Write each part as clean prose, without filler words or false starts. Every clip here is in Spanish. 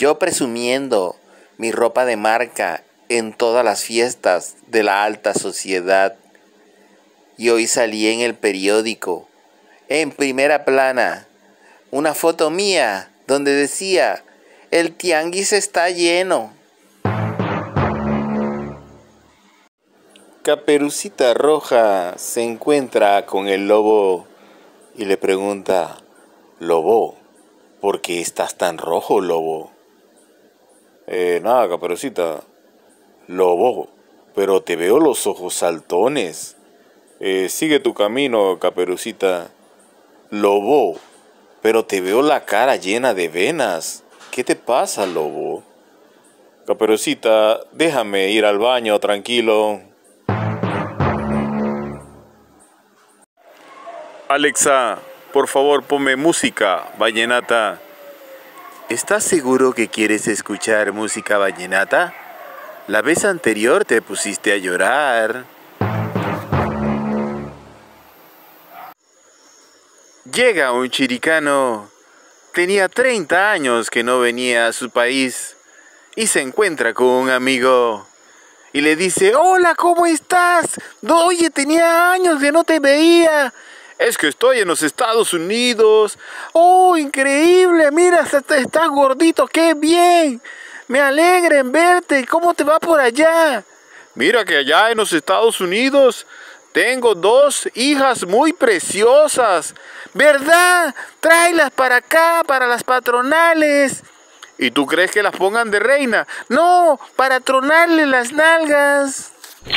yo presumiendo mi ropa de marca en todas las fiestas de la alta sociedad. Y hoy salí en el periódico, en primera plana, una foto mía donde decía, el tianguis está lleno. Caperucita Roja se encuentra con el lobo y le pregunta, Lobo, ¿por qué estás tan rojo, lobo? Nada, Caperucita. Lobo, pero te veo los ojos saltones. Sigue tu camino, Caperucita. Lobo, pero te veo la cara llena de venas. ¿Qué te pasa, lobo? Caperucita, déjame ir al baño, tranquilo. Alexa, por favor, ponme música vallenata. ¿Estás seguro que quieres escuchar música vallenata? La vez anterior te pusiste a llorar. Llega un chiricano. Tenía 30 años que no venía a su país y se encuentra con un amigo y le dice, hola, ¿cómo estás? No, oye, tenía años que no te veía. Es que estoy en los Estados Unidos. ¡Oh, increíble! Mira, estás gordito, ¡qué bien! Me alegra en verte. ¿Cómo te va por allá? Mira que allá en los Estados Unidos tengo 2 hijas muy preciosas. ¿Verdad? Tráelas para acá, para las patronales. ¿Y tú crees que las pongan de reina? No, para tronarle las nalgas.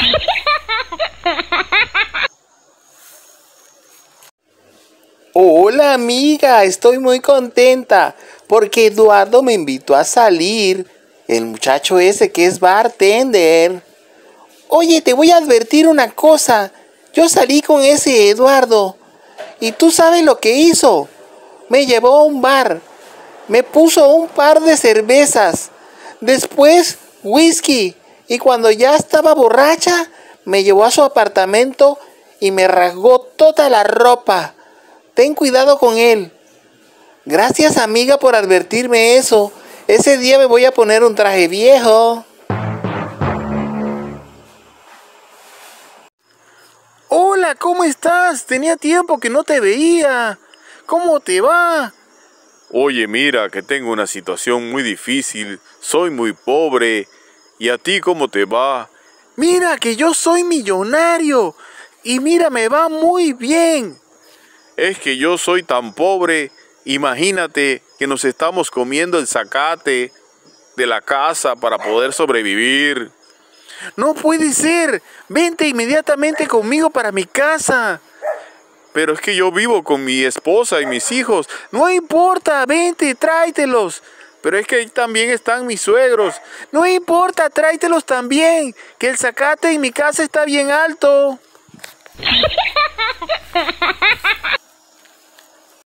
Hola amiga, estoy muy contenta porque Eduardo me invitó a salir, el muchacho ese que es bartender. Oye, te voy a advertir una cosa, yo salí con ese Eduardo y tú sabes lo que hizo. Me llevó a un bar, me puso un par de cervezas, después whisky y cuando ya estaba borracha me llevó a su apartamento y me rasgó toda la ropa. Ten cuidado con él. Gracias, amiga, por advertirme eso. Ese día me voy a poner un traje viejo. Hola, ¿cómo estás? Tenía tiempo que no te veía. ¿Cómo te va? Oye, mira, que tengo una situación muy difícil. Soy muy pobre. ¿Y a ti cómo te va? Mira, que yo soy millonario. Y mira, me va muy bien. Es que yo soy tan pobre, imagínate que nos estamos comiendo el zacate de la casa para poder sobrevivir. No puede ser, vente inmediatamente conmigo para mi casa. Pero es que yo vivo con mi esposa y mis hijos. No importa, vente, tráetelos. Pero es que ahí también están mis suegros. No importa, tráetelos también, que el zacate en mi casa está bien alto.